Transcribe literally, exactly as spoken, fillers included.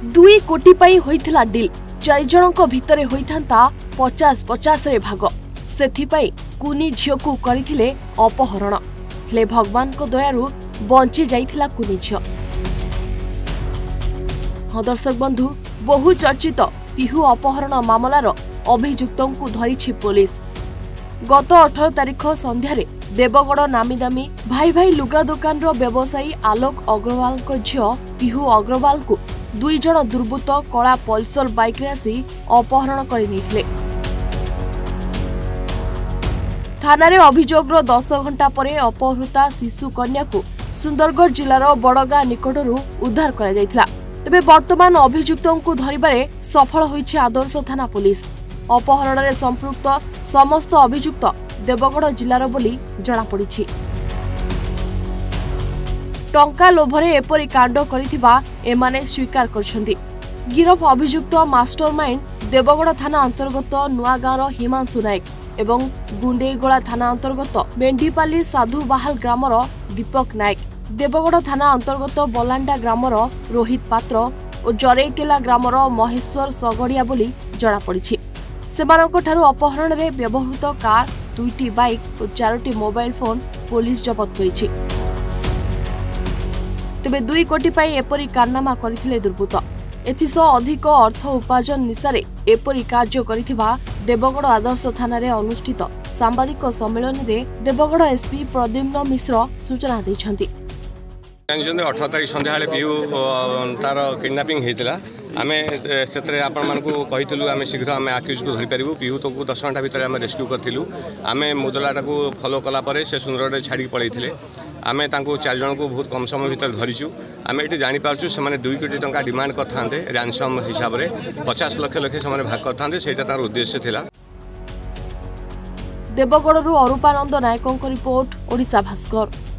दुई कोटी पाई होइथिला डिल चारि जनक भितरे होइथांता पचास पचास रे भाग सेथिपाई कुनी झियो को करिथिले अपहरण हेले भगवान को दयारु बंची जाइथिला कुनी झियो। हाँ दर्शक बंधु बहु चर्चित पिहु अपहरण मामलार अभियुक्तों को धरिछि पुलिस। गत अठारह तारिख संध्यारे देवगढ़ नामीदामी भाई भाई लुगा दुकान रो व्यवसायी आलोक अग्रवाल को झियो पिहु अग्रवाल को दुई जन दुर्बृत्त कला पल्सर बाइक रे आसी अपहरण करि निथिले। थाना अभियोग दस घंटा परे अपहृता शिशु कन्या को सुंदरगढ़ जिलार बड़गाँ निकटरू उद्धार करा जायतिला। तेबे वर्तमान अभियुक्तों को धरिबारे सफल होइछि आदर्श थाना पुलिस। अपहरण रे संपृक्त समस्त अभियुक्त देवगढ़ जिलार बोली जणा पड़िछि। टंका लोभरे एपरी कांड करिथिबा एमाने स्वीकार करछन्ती। गिरफ अभियुक्त मास्टरमाइंड देवगढ़ थाना अंतर्गत नुआगाँर हिमांशु नायक एवं गुंडेगोला थाना अंतर्गत मेंढीपाली साधुबाहाल ग्रामर दीपक नायक, देवगढ़ थाना अंतर्गत बलांडा ग्रामर रोहित पात्र और जरेकेला ग्रामर महेश्वर सगड़िया बोली जणा पड़िछि। सेमानक ठारू अपहरण रे व्यवहृत कार, दुईटी बाइक और चारोटी मोबाइल फोन पुलिस जबत करिछि। तेबे दुई कोटी पाई एपरी कारनामा करथिले दुर्बृत्त। एथिसह अधिक अर्थ उपार्जन निशारे एपरी कार्य करिथिबा देवगढ़ आदर्श थाना रे अनुष्ठित सांबादिक सम्मेलन रे देवगढ़ एसपी प्रद्युम्न मिश्र सूचना दैछन्ती। अठारह तारीख संध्या पिहु तार किडनापिंग होता आम से आपण मानक कही आम शीघ्र आम आक्यूज को धरीपारू। पिहु तो दस घंटा भितर आम रेस्क्यू करूँ। आम मुदलाटा को फॉलो कलापर से सुंदर छाड़ी पलैते आम चार जन को बहुत कम समय भितर धरीचु। आम ये जानीपार्चु से दुई कोटी टंका डिमांड करते रैंसम हिसाब से पचास लक्ष लक्ष से भाग करते से उद्देश्य थिला। देवगढ़ अरूपानंद नायकों रिपोर्ट ओडिशा भास्कर।